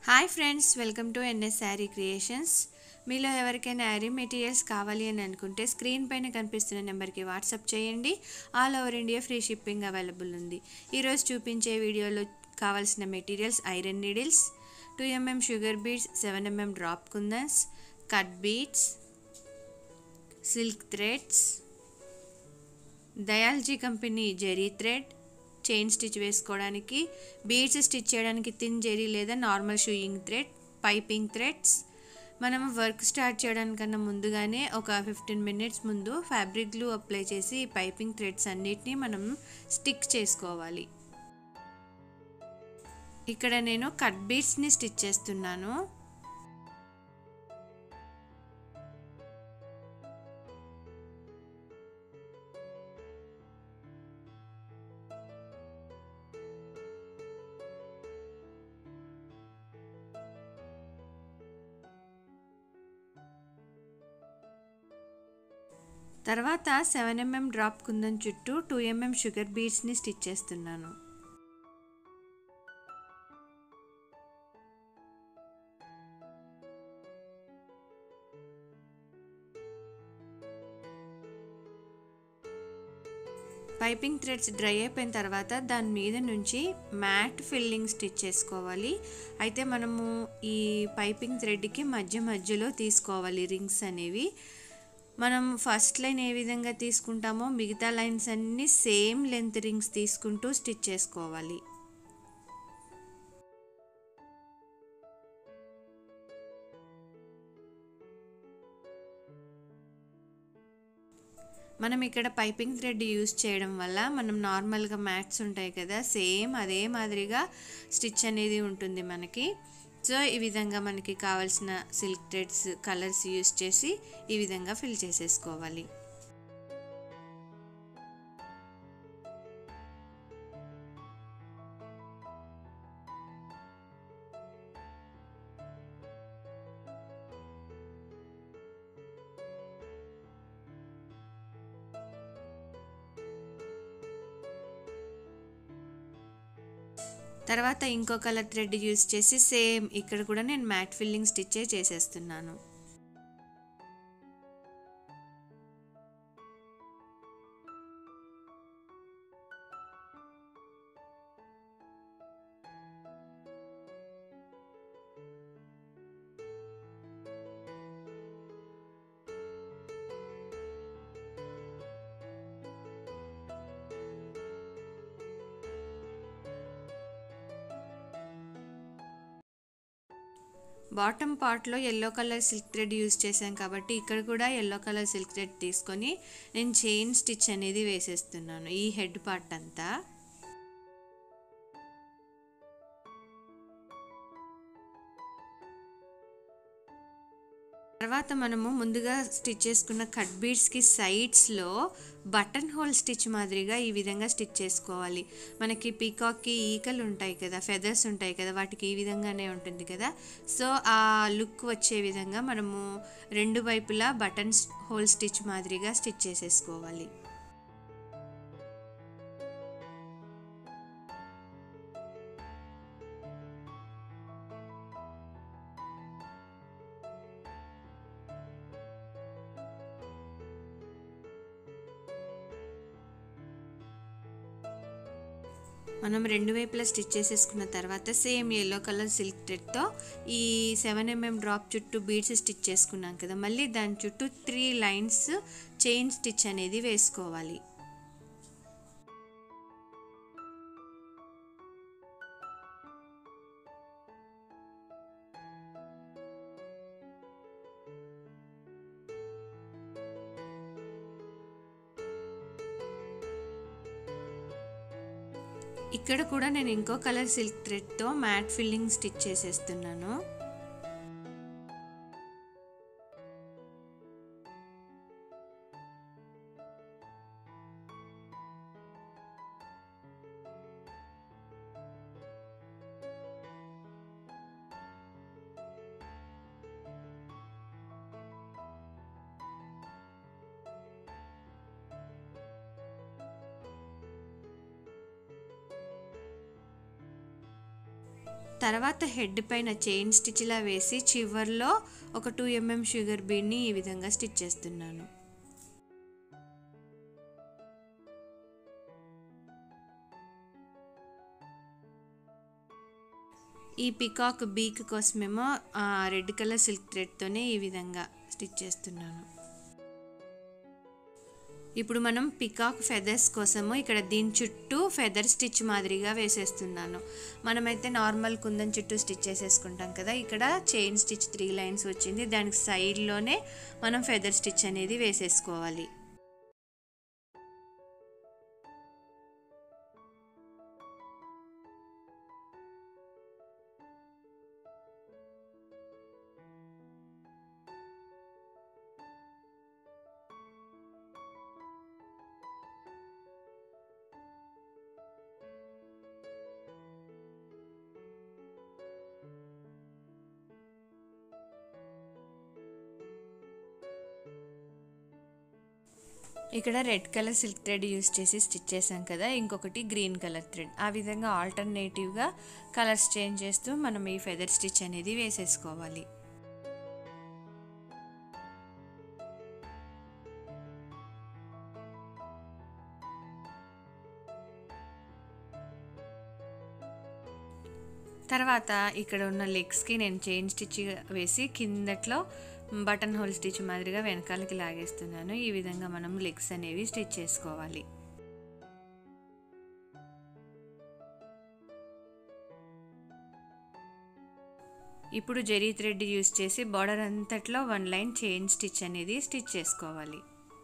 Hi friends, welcome to N S Saree creations. మీలో ఎవరికైనా Yaari materials కావాలి అని అనుకుంటే స్క్రీన్ పైన కనిపిస్తున్న నెంబర్కి వాట్సాప్ చేయండి. All over India free shipping available ఉంది. ఈరోజు చూపించే వీడియోలో కావాల్సిన materials iron needles, 2mm sugar beads, 7mm drop kundans, cut beads, silk threads, Dayalji company zari thread, chain stitch వేసుకోవడానికి, బీడ్స్ స్టిచ్ చేయడానికి థిన్ జెరీ లేదా normal sewing thread, piping threads. మనం వర్క్ స్టార్ట్ చేయడానికన్నా ముందుగానే ఒక 15 మినిట్స్ ముందు ఫ్యాబ్రిక్ గ్లూ అప్లై చేసి ఈ పైపింగ్ థ్రెడ్స్ అన్నిటినీ మనం స్టిక్ చేసుకోవాలి. ఇక్కడ నేను కట్ బీడ్స్ని స్టిచ్ చేస్తున్నాను. తర్వాత 7mm డ్రాప్ కుందన్ చుట్టూ 2mm షుగర్ బీడ్స్ని స్టిచ్ చేస్తున్నాను. పైపింగ్ థ్రెడ్స్ డ్రై అయిపోయిన తర్వాత దాని మీద నుంచి మ్యాట్ ఫిల్లింగ్ స్టిచ్ చేసుకోవాలి. అయితే మనము ఈ పైపింగ్ థ్రెడ్కి మధ్యలో తీసుకోవాలి రింగ్స్ అనేవి. మనం ఫస్ట్ లైన్ ఏ విధంగా తీసుకుంటామో మిగతా లైన్స్ అన్నీ సేమ్ లెంత్ రింగ్స్ తీసుకుంటూ స్టిచ్ చేసుకోవాలి. మనం ఇక్కడ పైపింగ్ థ్రెడ్ యూస్ చేయడం వల్ల మనం నార్మల్గా మ్యాట్స్ ఉంటాయి కదా, సేమ్ అదే మాదిరిగా స్టిచ్ అనేది ఉంటుంది మనకి. సో ఈ విధంగా మనకి కావాల్సిన సిల్క్ థ్రెడ్స్ కలర్స్ యూస్ చేసి ఈ విధంగా ఫిల్ చేసేసుకోవాలి. తర్వాత ఇంకో కలర్ థ్రెడ్ యూస్ చేసి సేమ్ ఇక్కడ కూడా నేను మ్యాట్ ఫిల్లింగ్ స్టిచ్ చేసేస్తున్నాను. బాటమ్ పార్ట్లో yellow colour silk thread use చేశాను కాబట్టి ఇక్కడ కూడా ఎల్లో కలర్ సిల్క్ థ్రెడ్ తీసుకొని నేను చైన్ స్టిచ్ అనేది వేసేస్తున్నాను ఈ హెడ్ పార్ట్ అంతా. తర్వాత మనము ముందుగా స్టిచ్ చేసుకున్న కట్ బీడ్స్కి సైడ్స్లో బటన్ హోల్ స్టిచ్ మాదిరిగా ఈ విధంగా స్టిచ్ చేసుకోవాలి. మనకి పీకాక్కి ఈకలు ఉంటాయి కదా, ఫెదర్స్ ఉంటాయి కదా, వాటికి ఈ విధంగానే ఉంటుంది కదా. సో ఆ లుక్ వచ్చే విధంగా మనము రెండు వైపులా బటన్ హోల్ స్టిచ్ మాదిరిగా స్టిచ్ చేసేసుకోవాలి. మనం రెండు వైపులా స్టిచ్ చేసేసుకున్న తర్వాత సేమ్ ఎల్లో కలర్ సిల్క్ థ్రెడ్తో ఈ 7mm డ్రాప్ చుట్టూ బీడ్స్ స్టిచ్ చేసుకున్నాం కదా, మళ్ళీ దాని చుట్టూ 3 లైన్స్ చైన్ స్టిచ్ అనేది వేసుకోవాలి. ఇక్కడ కూడా నేను ఇంకో కలర్ సిల్క్ థ్రెడ్తో మ్యాట్ ఫిల్లింగ్ స్టిచ్ చేసేస్తున్నాను. తర్వాత హెడ్ పైన చైన్ స్టిచ్లా వేసి చివర్లో ఒక 2 mm షుగర్ బీడ్ని ఈ విధంగా స్టిచ్ చేస్తున్నాను. ఈ పికాక్ బీక్ కోసమేమో రెడ్ కలర్ సిల్క్ థ్రెడ్తోనే ఈ విధంగా స్టిచ్ చేస్తున్నాను. ఇప్పుడు మనం పికాక్ ఫెదర్స్ కోసము ఇక్కడ దీని చుట్టూ ఫెదర్ స్టిచ్ మాదిరిగా వేసేస్తున్నాను. మనమైతే నార్మల్ కుందన్ చుట్టూ స్టిచ్ చేసేసుకుంటాం కదా, ఇక్కడ చైన్ స్టిచ్ 3 లైన్స్ వచ్చింది, దానికి సైడ్లోనే మనం ఫెదర్ స్టిచ్ అనేది వేసేసుకోవాలి. ఇక్కడ red colour silk thread use చేసి స్టిచ్ చేసాం కదా, ఇంకొకటి గ్రీన్ కలర్ థ్రెడ్. ఆ విధంగా ఆల్టర్నేటివ్గా కలర్స్ చేంజ్ చేస్తూ మనం ఈ ఫెదర్ స్టిచ్ అనేది వేసేసుకోవాలి. తర్వాత ఇక్కడ ఉన్న లెగ్స్కి నేను చైన్ స్టిచ్ వేసి కిందట్లో బటన్ హోల్ స్టిచ్ మాదిరిగా వెనకాలకి లాగేస్తున్నాను. ఈ విధంగా మనం లెగ్స్ అనేవి స్టిచ్ చేసుకోవాలి. ఇప్పుడు జరీ థ్రెడ్ యూస్ చేసి బార్డర్ అంతట్లో 1 లైన్ చైన్ స్టిచ్ అనేది స్టిచ్ చేసుకోవాలి.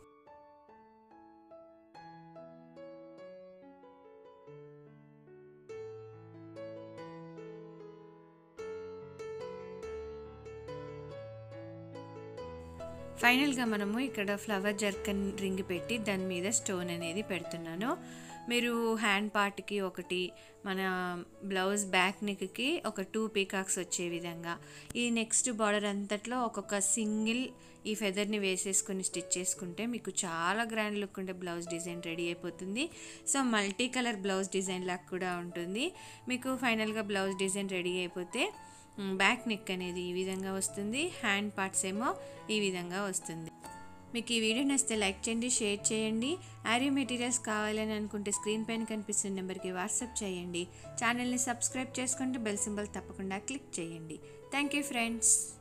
ఫైనల్గా మనము ఇక్కడ ఫ్లవర్ జర్కన్ రింగ్ పెట్టి దాని మీద స్టోన్ అనేది పెడుతున్నాను. మీరు హ్యాండ్ పార్ట్కి ఒకటి, మన బ్లౌజ్ బ్యాక్ నెక్కి ఒక 2 పీకాక్స్ వచ్చే విధంగా ఈ నెక్స్ట్ బార్డర్ అంతట్లో ఒక్కొక్క సింగిల్ ఈ ఫెదర్ని వేసేసుకొని స్టిచ్ చేసుకుంటే మీకు చాలా గ్రాండ్ లుక్ ఉండే బ్లౌజ్ డిజైన్ రెడీ అయిపోతుంది. So multi colour blouse design లాగా కూడా ఉంటుంది. మీకు ఫైనల్గా బ్లౌజ్ డిజైన్ రెడీ అయిపోతే బ్యాక్ నెక్ అనేది ఈ విధంగా వస్తుంది, హ్యాండ్ పార్ట్స్ ఏమో ఈ విధంగా వస్తుంది. మీకు ఈ వీడియో నచ్చితే లైక్ చేయండి, షేర్ చేయండి. ఆరీ మెటీరియల్స్ కావాలని అనుకుంటే స్క్రీన్ పైన కనిపిస్తున్న నెంబర్కి వాట్సాప్ చేయండి. ఛానల్ని సబ్స్క్రైబ్ చేసుకుంటే బెల్ సింబల్ తప్పకుండా క్లిక్ చేయండి. Thank you friends.